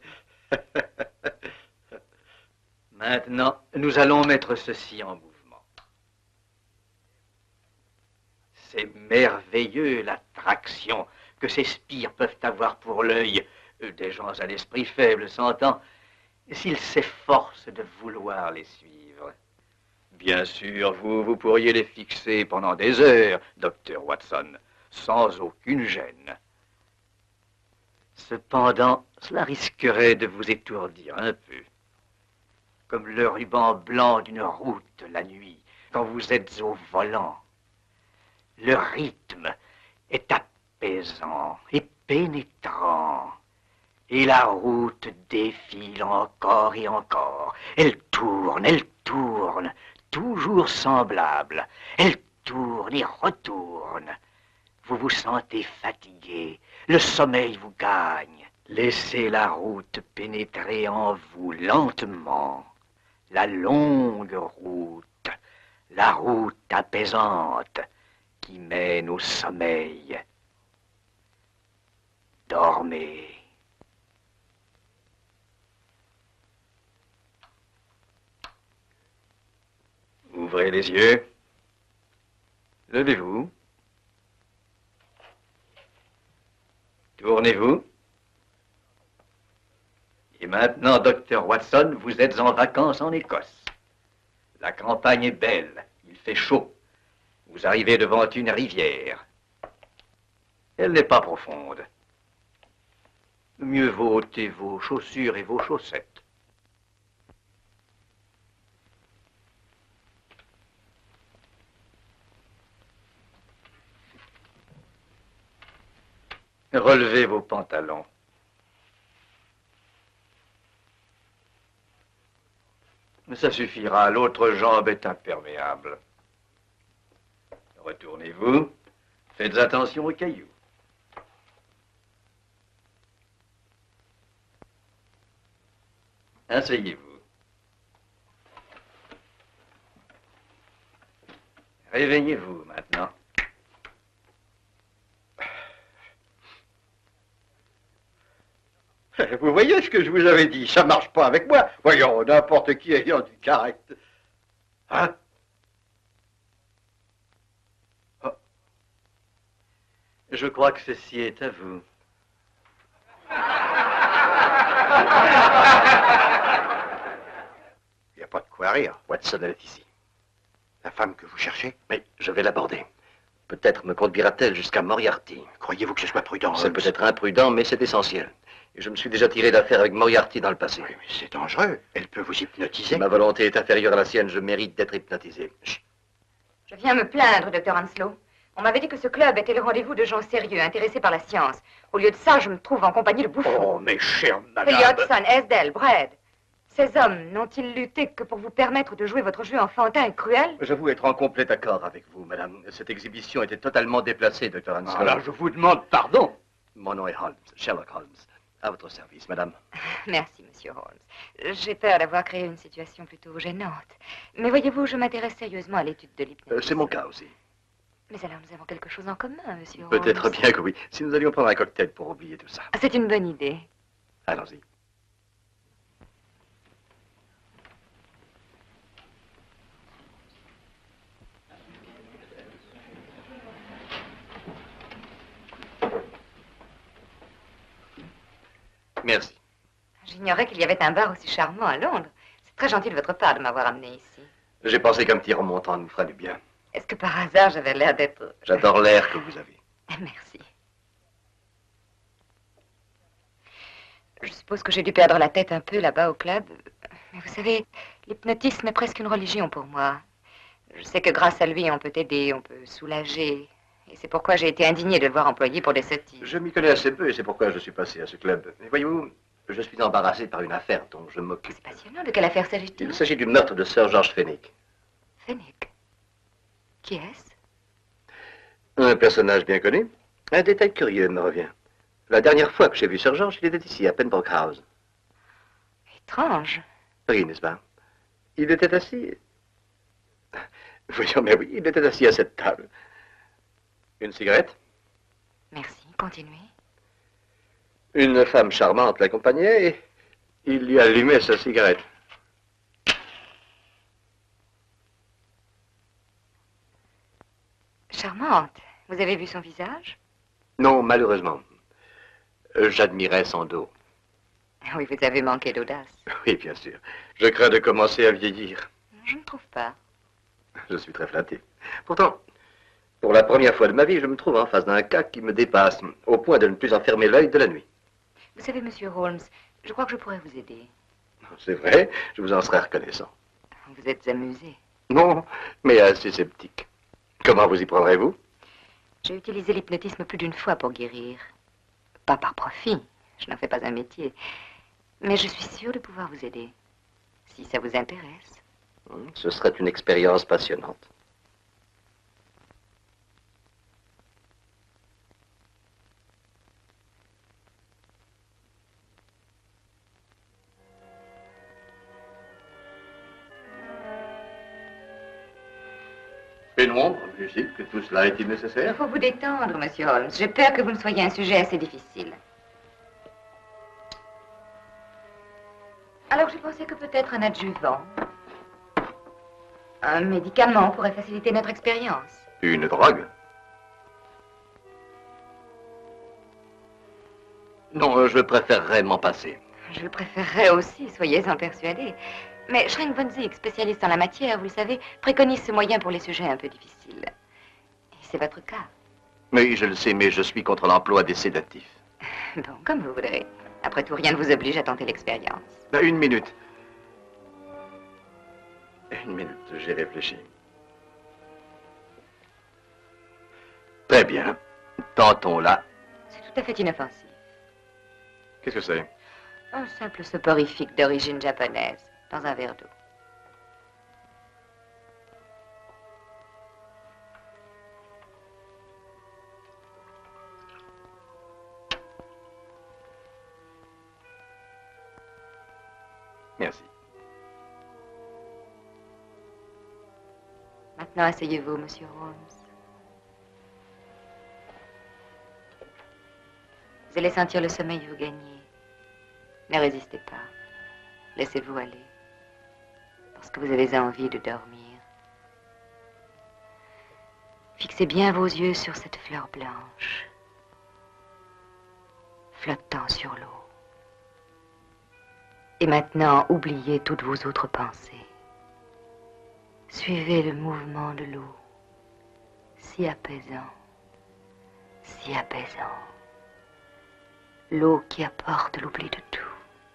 Maintenant, nous allons mettre ceci en mouvement. C'est merveilleux l'attraction que ces spires peuvent avoir pour l'œil. Des gens à l'esprit faible, s'entend, s'ils s'efforcent de vouloir les suivre. Bien sûr, vous pourriez les fixer pendant des heures, Dr. Watson, sans aucune gêne. Cependant, cela risquerait de vous étourdir un peu. Comme le ruban blanc d'une route la nuit, quand vous êtes au volant. Le rythme est apaisant et pénétrant. Et la route défile encore et encore. Elle tourne, toujours semblable. Elle tourne et retourne. Vous vous sentez fatigué, le sommeil vous gagne. Laissez la route pénétrer en vous lentement. La longue route, la route apaisante qui mène au sommeil. Dormez. Ouvrez les yeux. Levez-vous. Tournez-vous. Et maintenant, Dr. Watson, vous êtes en vacances en Écosse. La campagne est belle, il fait chaud. Vous arrivez devant une rivière. Elle n'est pas profonde. Mieux vaut ôter vos chaussures et vos chaussettes. Relevez vos pantalons. Ça suffira, l'autre jambe est imperméable. Retournez-vous. Faites attention aux cailloux. Asseyez-vous. Réveillez-vous maintenant. Vous voyez ce que je vous avais dit, ça marche pas avec moi. Voyons, n'importe qui ayant du caractère. Hein? Oh. Je crois que ceci est à vous. Il n'y a pas de quoi rire. Watson est ici. La femme que vous cherchez? Mais je vais l'aborder. Peut-être me conduira-t-elle jusqu'à Moriarty. Croyez-vous que ce soit prudent? C'est peut-être imprudent, mais c'est essentiel. Et je me suis déjà tiré d'affaire avec Moriarty dans le passé. Oui, mais c'est dangereux. Elle peut vous hypnotiser. Si ma volonté est inférieure à la sienne, je mérite d'être hypnotisé. Chut. Je viens me plaindre, Dr. Hanslow. On m'avait dit que ce club était le rendez-vous de gens sérieux, intéressés par la science. Au lieu de ça, je me trouve en compagnie de bouffons. Oh, mes chers madame. Philly Hudson, Esdell, Brad. Ces hommes n'ont-ils lutté que pour vous permettre de jouer votre jeu enfantin et cruel? J'avoue être en complet accord avec vous, madame. Cette exhibition était totalement déplacée, Dr. Hanslow. Alors, je vous demande pardon. Mon nom est Holmes, Sherlock Holmes. À votre service, madame. Merci, monsieur Holmes. J'ai peur d'avoir créé une situation plutôt gênante. Mais voyez-vous, je m'intéresse sérieusement à l'étude de l'hypnose. C'est mon cas aussi. Mais alors, nous avons quelque chose en commun, monsieur Holmes. Peut-être bien que oui. Si nous allions prendre un cocktail pour oublier tout ça. C'est une bonne idée. Allons-y. Merci. J'ignorais qu'il y avait un bar aussi charmant à Londres. C'est très gentil de votre part de m'avoir amené ici. J'ai pensé qu'un petit remontant nous ferait du bien. Est-ce que par hasard j'avais l'air d'être... J'adore l'air que vous avez. Merci. Je suppose que j'ai dû perdre la tête un peu là-bas au club. Mais vous savez, l'hypnotisme est presque une religion pour moi. Je sais que grâce à lui, on peut aider, on peut soulager. Et c'est pourquoi j'ai été indignée de le voir employé pour des sottises. Je m'y connais assez peu et c'est pourquoi je suis passé à ce club. Mais voyez-vous, je suis embarrassé par une affaire dont je m'occupe. C'est passionnant. De quelle affaire s'agit-il? Il s'agit du meurtre de Sir George Fenwick. Fenwick? Qui est-ce? Un personnage bien connu. Un détail curieux me revient. La dernière fois que j'ai vu Sir George, il était ici, à Pembroke House. Étrange. Oui, n'est-ce pas? Il était assis... Voyons, mais oui, il était assis à cette table. Une cigarette? Merci, continuez. Une femme charmante l'accompagnait et il lui allumait sa cigarette. Charmante. Vous avez vu son visage? Non, malheureusement. J'admirais son dos. Oui, vous avez manqué d'audace. Oui, bien sûr. Je crains de commencer à vieillir. Je ne trouve pas. Je suis très flatté. Pourtant, pour la première fois de ma vie, je me trouve en face d'un cas qui me dépasse, au point de ne plus en fermer l'œil de la nuit. Vous savez, monsieur Holmes, je crois que je pourrais vous aider. C'est vrai, je vous en serais reconnaissant. Vous êtes amusé. Non, mais assez sceptique. Comment vous y prendrez-vous? J'ai utilisé l'hypnotisme plus d'une fois pour guérir. Pas par profit, je n'en fais pas un métier. Mais je suis sûre de pouvoir vous aider, si ça vous intéresse. Ce serait une expérience passionnante. Pénombre, musique, que tout cela est-il nécessaire? Il faut vous détendre, monsieur Holmes. J'ai peur que vous ne soyez un sujet assez difficile. Alors, j'ai pensé que peut-être un adjuvant, un médicament pourrait faciliter notre expérience. Une drogue? Non, je préférerais m'en passer. Je le préférerais aussi, soyez-en persuadés. Mais Schrenk von Zieg, spécialiste en la matière, vous le savez, préconise ce moyen pour les sujets un peu difficiles. Et c'est votre cas. Oui, je le sais, mais je suis contre l'emploi des sédatifs. Bon, comme vous voudrez. Après tout, rien ne vous oblige à tenter l'expérience. Une minute. Une minute, j'ai réfléchi. Très bien. Tentons-la. C'est tout à fait inoffensif. Qu'est-ce que c'est? Un simple soporifique d'origine japonaise, dans un verre d'eau. Merci. Maintenant, asseyez-vous, monsieur Holmes. Vous allez sentir le sommeil vous gagner. Ne résistez pas. Laissez-vous aller. Parce que vous avez envie de dormir. Fixez bien vos yeux sur cette fleur blanche, flottant sur l'eau. Et maintenant, oubliez toutes vos autres pensées. Suivez le mouvement de l'eau, si apaisant, si apaisant. L'eau qui apporte l'oubli de tout.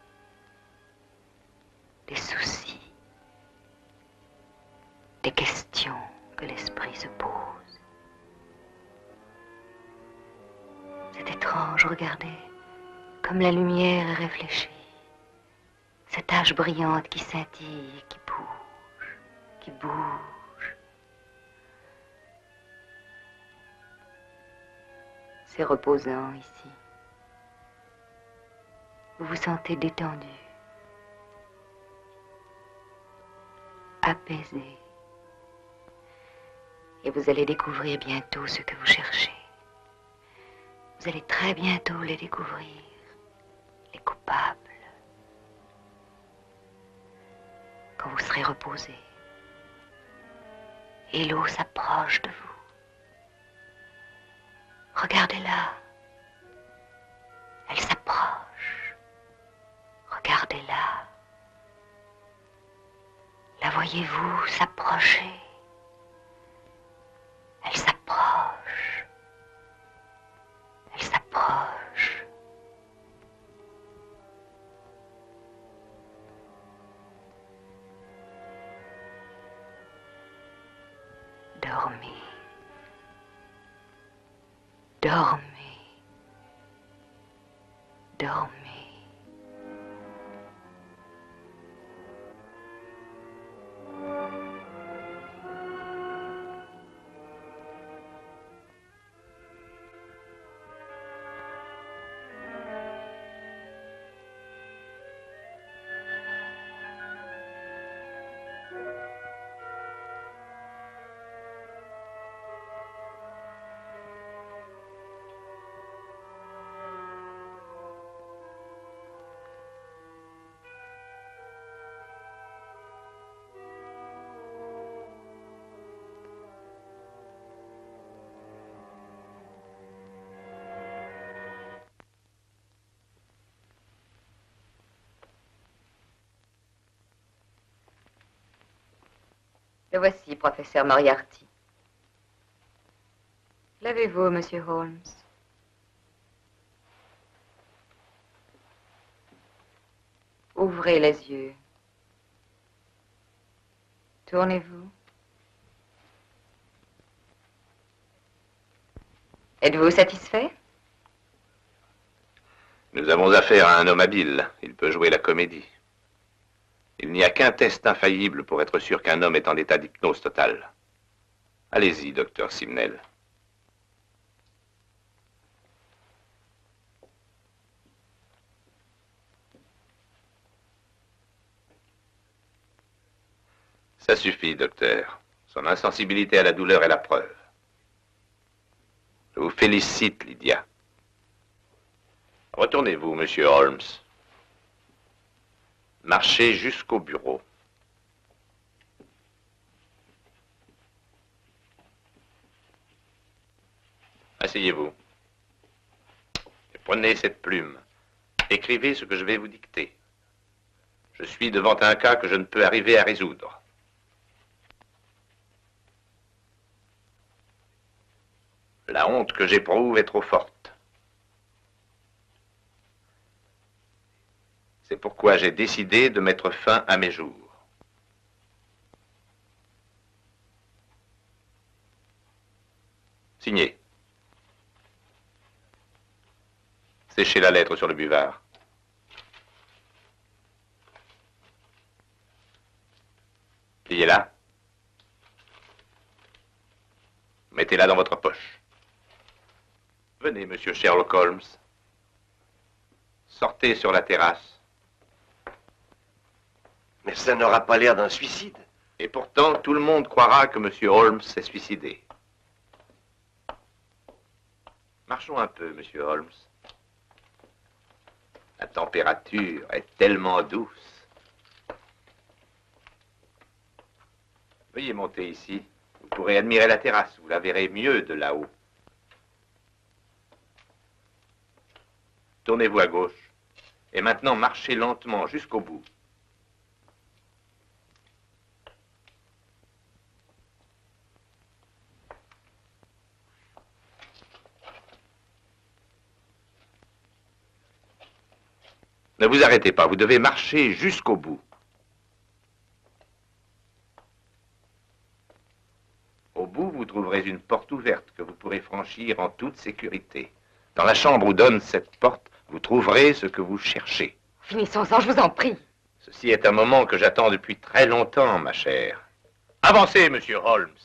Des soucis, des questions que l'esprit se pose. C'est étrange, regardez, comme la lumière est réfléchie. Cette tache brillante qui scintille, qui bouge, qui bouge. C'est reposant ici. Vous vous sentez détendu, apaisé. Et vous allez découvrir bientôt ce que vous cherchez. Vous allez très bientôt les découvrir, les coupables. Quand vous serez reposé. Et l'eau s'approche de vous. Regardez-la. Elle s'approche. Regardez-la. La voyez-vous s'approcher? Elle s'approche. Elle s'approche. Dormez. Dormez. Le voici, professeur Moriarty. L'avez-vous, monsieur Holmes? Ouvrez les yeux. Tournez-vous. Êtes-vous satisfait? Nous avons affaire à un homme habile. Il peut jouer la comédie. Il n'y a qu'un test infaillible pour être sûr qu'un homme est en état d'hypnose totale. Allez-y, docteur Simnel. Ça suffit, docteur. Son insensibilité à la douleur est la preuve. Je vous félicite, Lydia. Retournez-vous, monsieur Holmes. Marchez jusqu'au bureau. Asseyez-vous. Et prenez cette plume. Écrivez ce que je vais vous dicter. Je suis devant un cas que je ne peux arriver à résoudre. La honte que j'éprouve est trop forte. C'est pourquoi j'ai décidé de mettre fin à mes jours. Signez. Séchez la lettre sur le buvard. Pliez-la. Mettez-la dans votre poche. Venez, monsieur Sherlock Holmes. Sortez sur la terrasse. Mais ça n'aura pas l'air d'un suicide. Et pourtant, tout le monde croira que monsieur Holmes s'est suicidé. Marchons un peu, monsieur Holmes. La température est tellement douce. Veuillez monter ici. Vous pourrez admirer la terrasse. Vous la verrez mieux de là-haut. Tournez-vous à gauche. Et maintenant, marchez lentement jusqu'au bout. Ne vous arrêtez pas, vous devez marcher jusqu'au bout. Au bout, vous trouverez une porte ouverte que vous pourrez franchir en toute sécurité. Dans la chambre où donne cette porte, vous trouverez ce que vous cherchez. Finissons-en, je vous en prie. Ceci est un moment que j'attends depuis très longtemps, ma chère. Avancez, monsieur Holmes.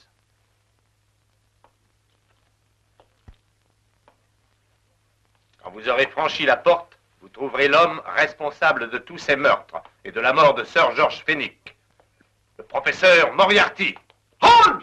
Quand vous aurez franchi la porte, vous trouverez l'homme responsable de tous ces meurtres et de la mort de Sir George Fenwick, le professeur Moriarty. Holmes!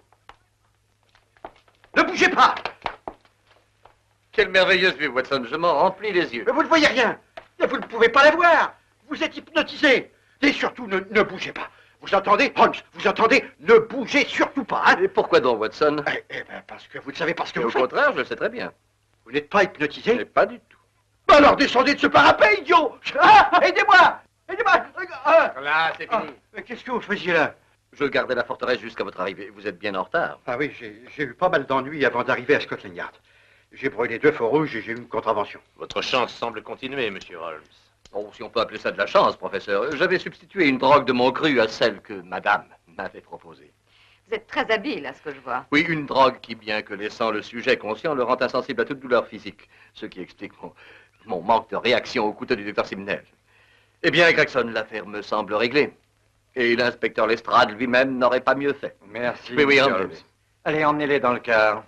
Ne bougez pas! Quelle merveilleuse vue, Watson. Je m'en remplis les yeux. Mais vous ne voyez rien. Et vous ne pouvez pas la voir. Vous êtes hypnotisé. Et surtout, ne bougez pas. Vous entendez, Holmes? Vous entendez? Ne bougez surtout pas. Hein? Et pourquoi donc, Watson? Eh bien, parce que vous ne savez pas ce que Et vous au faites. contraire, je le sais très bien. Vous n'êtes pas hypnotisé? Mais pas du tout. Bah alors descendez de ce parapet, idiot! Ah, aidez-moi! Aidez-moi! Là, c'est fini. Mais qu'est-ce que vous faisiez là? Je gardais la forteresse jusqu'à votre arrivée. Vous êtes bien en retard. Ah oui, j'ai eu pas mal d'ennuis avant d'arriver à Scotland Yard. J'ai brûlé 2 feux rouges et j'ai eu une contravention. Votre chance semble continuer, monsieur Holmes. Oh, si on peut appeler ça de la chance, professeur. J'avais substitué une drogue de mon cru à celle que madame m'avait proposée. Vous êtes très habile, à ce que je vois. Oui, une drogue qui, bien que laissant le sujet conscient, le rend insensible à toute douleur physique. Ce qui explique mon manque de réaction au couteau du docteur Simnel. Eh bien, Gregson, l'affaire me semble réglée. Et l'inspecteur Lestrade lui-même n'aurait pas mieux fait. Merci, Oui, monsieur Holmes. Holmes. Allez, emmenez-les dans le car.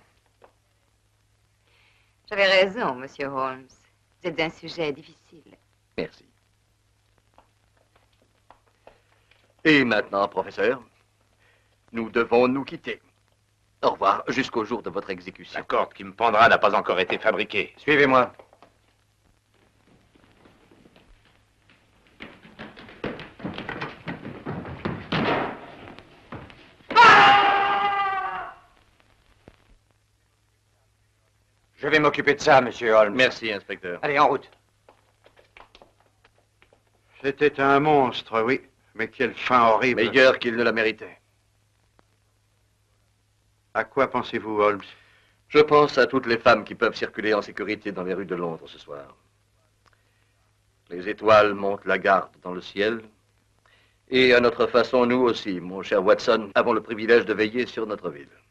J'avais raison, monsieur Holmes. Vous êtes un sujet difficile. Merci. Et maintenant, professeur, nous devons nous quitter. Au revoir, jusqu'au jour de votre exécution. La corde qui me pendra n'a pas encore été fabriquée. Suivez-moi. Je vais m'occuper de ça, monsieur Holmes. Merci, inspecteur. Allez, en route. C'était un monstre, oui. Mais quelle fin horrible. Meilleur qu'il ne la méritait. À quoi pensez-vous, Holmes? Je pense à toutes les femmes qui peuvent circuler en sécurité dans les rues de Londres ce soir. Les étoiles montent la garde dans le ciel. Et à notre façon, nous aussi, mon cher Watson, avons le privilège de veiller sur notre ville.